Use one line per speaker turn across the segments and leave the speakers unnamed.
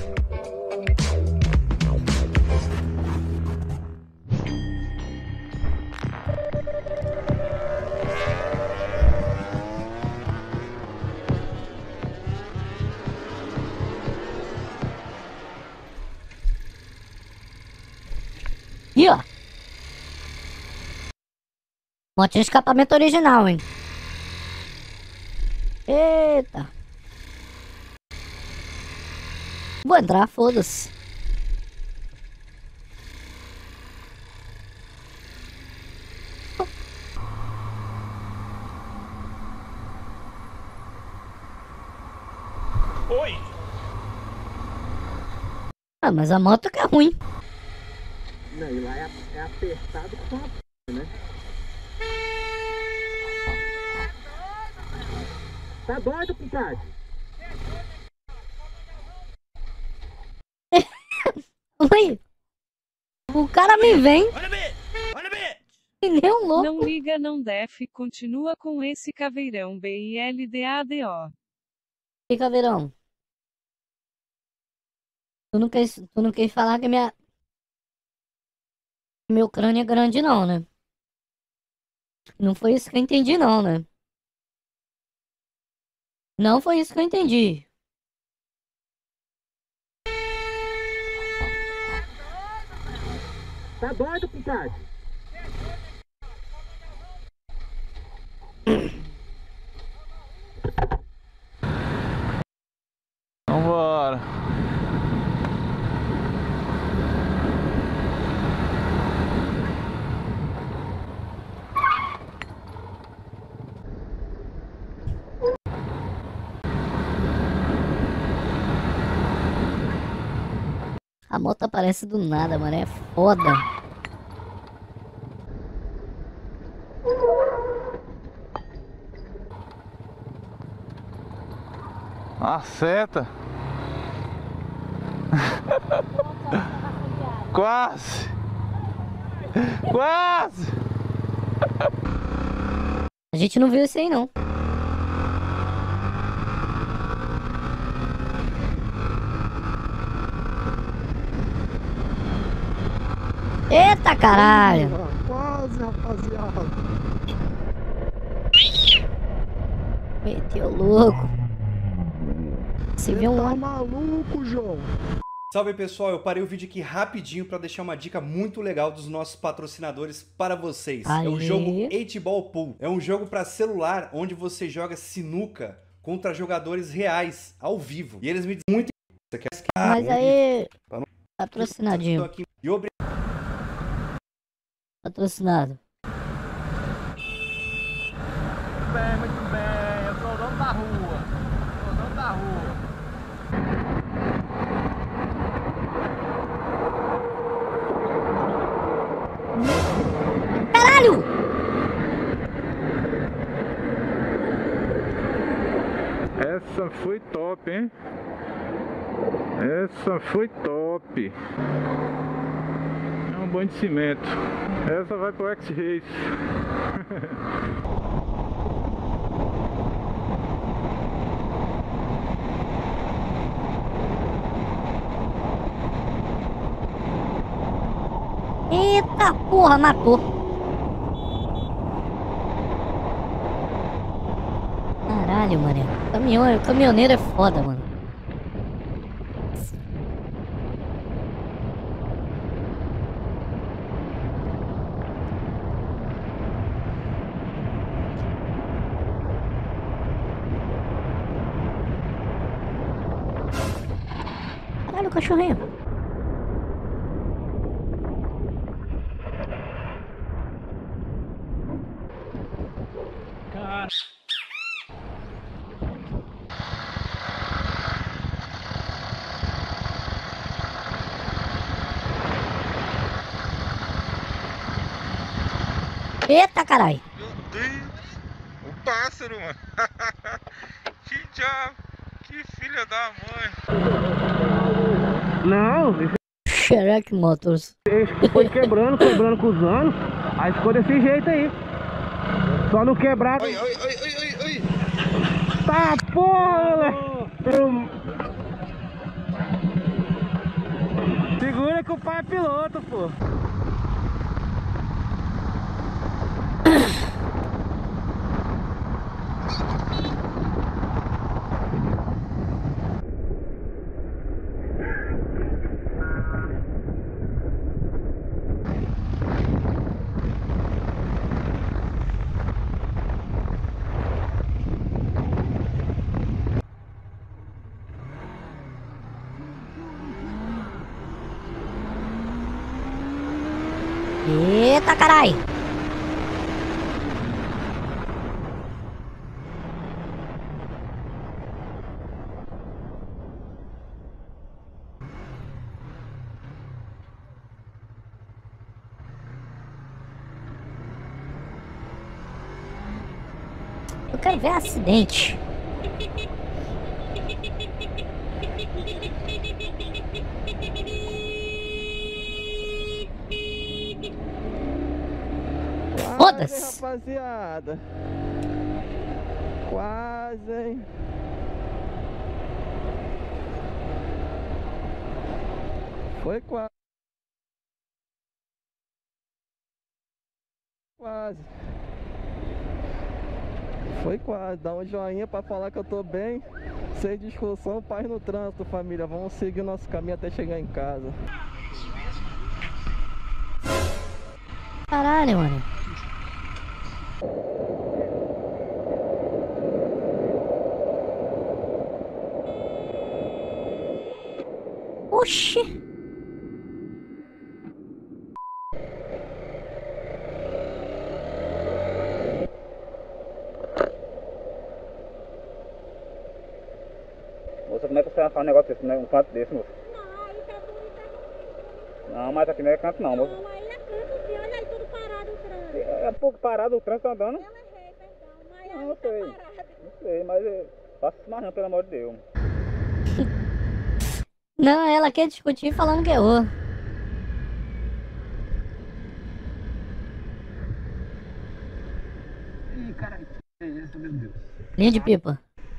Ih, ó. Moto de escapamento original, hein? Eita. Vou entrar, foda-se.
Oi!
Ah, mas a moto que é ruim.
Não, e lá é apertado com a p, né? Tá doido, compadre?
Oi. O cara me vem
Olha bem! Olha bem!
e nem um louco.
Não liga, não def, continua com esse caveirão BILDADO.
E caveirão? Tu não quis falar que meu crânio é grande não, né? Não foi isso que eu entendi não, né? Não foi isso que eu entendi.
Tá doido, compadre?
Vambora.
A moto aparece do nada, mano. É foda.
Acerta. Quase. Quase.
A gente não viu isso aí não. Eita caralho!
Quase, rapaziada.
Meteu louco. Se vê um
Tá
homem.
maluco, João?
Salve pessoal, eu parei o vídeo aqui rapidinho para deixar uma dica muito legal dos nossos patrocinadores para vocês. É o
Aê.
jogo 8Ball Pool. É um jogo para celular onde você joga sinuca contra jogadores reais, ao vivo. E eles me dizem muito... Você quer...
Mas aí...
Tá no-
Patrocinadinho.
Aqui. E obrigado.
Patrocinado.
Muito bem. Eu sou o dono da rua. Sou o dono da rua.
Caralho!
Essa foi top, hein? Essa foi top. É um banho de cimento. Essa vai pro X-Race.
Eita porra, matou. Caralho, mano. Caminhoneiro é foda, mano. Caralho, cachorrinho. Eita, caralho.
Meu Deus! O pássaro, mano! Que diabo! Que filha da mãe!
Não,
Shrek Motors.
esse foi quebrando com os anos. Aí ficou desse jeito aí. Só não quebrar.
Oi, oi, oi, oi, oi, oi!
Tá, porra! falei que o pai é piloto, pô.
Eita, carai! Eu quero ver acidente. Foda-se!
Rapaziada. Quase, hein? Foi quase. Quase. Foi quase. Dá um joinha pra falar que eu tô bem. Sem discussão, paz no trânsito, família. Vamos seguir nosso caminho até chegar em casa.
Caralho, mano. Oxi!
Moça, como é que você vai fazer um negócio desse, um canto desse, moça?
Não, aí tá tudo.
Não, mas aqui não é canto não, moça.
Não, aí é canto, sim. Olha aí tudo parado o trânsito.
É pouco parado, o trânsito tá andando.
Eu errei, perdão. Mas
Não,
aí
eu
tá
sei.
parado.
Não sei, mas faça isso mais não, pelo amor de Deus.
Não, ela quer discutir falando que errou.
Ih, caralho, que é isso, meu Deus.
Linha de pipa.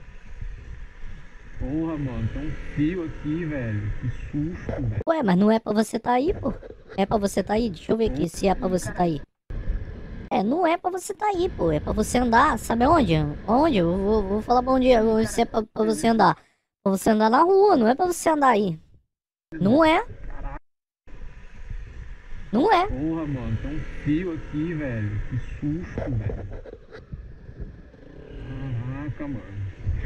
Porra, mano, tem um fio aqui, velho. Que susto, velho.
Ué, mas não é pra você tá aí, pô. É pra você tá aí? Deixa eu ver aqui se é pra você tá aí. É, não é pra você tá aí, pô. É pra você andar, sabe aonde? Onde? Eu vou falar pra onde é pra você andar. Pra você andar na rua, não é pra você andar aí. Não é. Não é.
Porra, mano, tem um fio aqui, velho. Que susto, velho. Caraca, mano.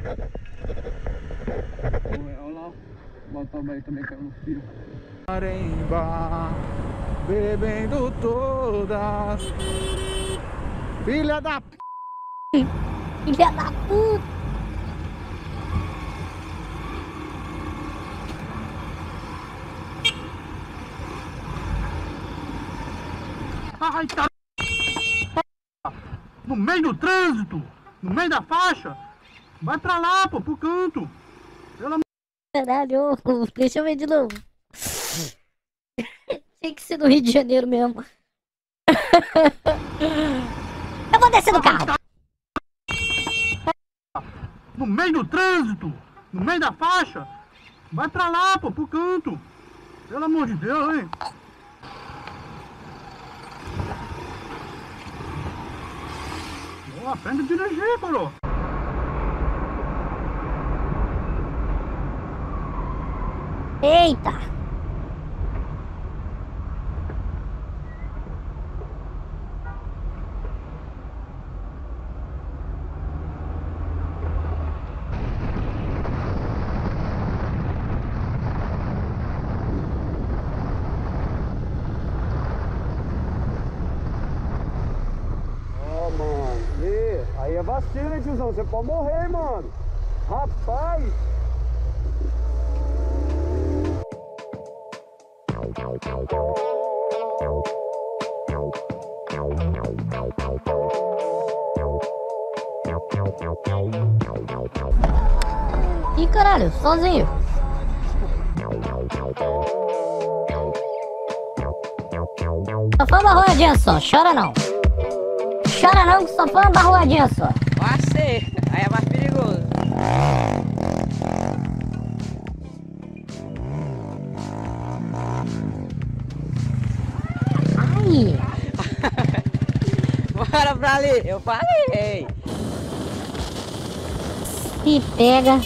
Porra, olha lá. O motoboy também caiu no fio. Marimba, bebendo todas. Filha da p.
Filha da puta.
Ai, tá. No meio do trânsito, no meio da faixa. Vai pra lá, pô, pro canto.
Caralho, ô, deixa eu ver de novo. Tem que ser no Rio de Janeiro mesmo. Eu vou descer do carro.
No meio do trânsito, no meio da faixa. Vai pra lá, pô, pro canto. Pelo amor de Deus, hein. Pô, aprende a dirigir, coroa.
Eita.
Ó, mano, aí é vacina, hein, tiozão? Você pode morrer, mano. Rapaz.
Ih, caralho, sozinho. Só foi uma roladinha só, chora não. Chora não, que só foi uma roladinha só.
Pode ser, aí é mais perigoso.
Ih,
Bora pra ali. Eu falei.
se pega.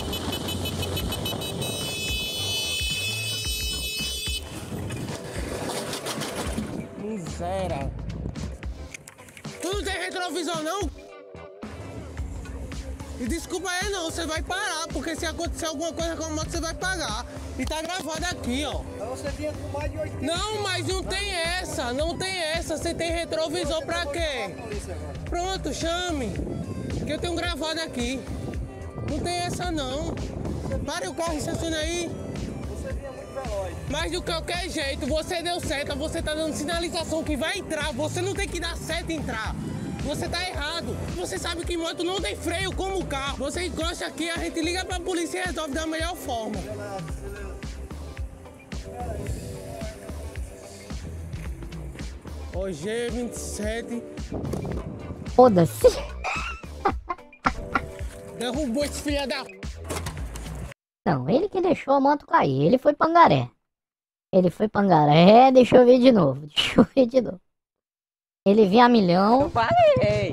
Miséria. Tu não tem retrovisor, não? E desculpa aí, não. Você vai parar, porque se acontecer alguma coisa com a moto, você vai pagar. E tá gravado aqui, ó. Você vinha com mais de 80. Não, mas não tem essa. Não tem essa. Você tem retrovisor pra quê? Pronto, chame. Que eu tenho gravado aqui. Não tem essa, não. Pare o carro e estacione aí. Mas de qualquer jeito, você deu seta, você tá dando sinalização que vai entrar, você não tem que dar seta e entrar. Você tá errado. Você sabe que moto não tem freio como carro. Você encosta aqui, a gente liga pra polícia e resolve da melhor forma. Hoje é 27.
Foda-se.
Derrubou esse filho da...
Não, ele que deixou a moto cair. Ele foi pangaré. Ele foi pangaré. Deixa eu ver de novo. Deixa eu ver de novo. Ele vinha a milhão.
Eu falei.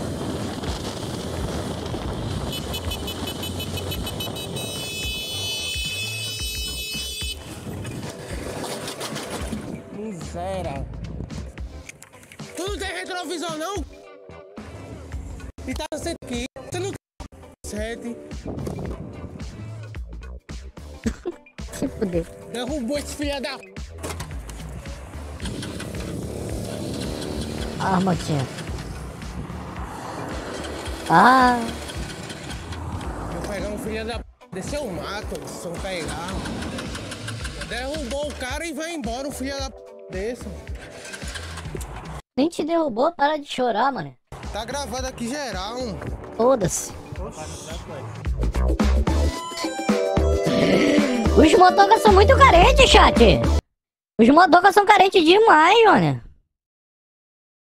Miséria. Tu não tem retrovisor, não? E tá sendo aqui. Você não tem 7.
Se fuder.
Derrubou esse filho da...
Ah, motinha. Ah,
Vou pegar um filho da... Desceu o mato, se eu pegar. Derrubou o cara e vai embora, o filho da... Desse.
nem te derrubou, para de chorar, mano.
Tá gravado aqui geral.
Foda-se. Os motocas são muito carentes, chat. Os motocas são carentes demais, mano.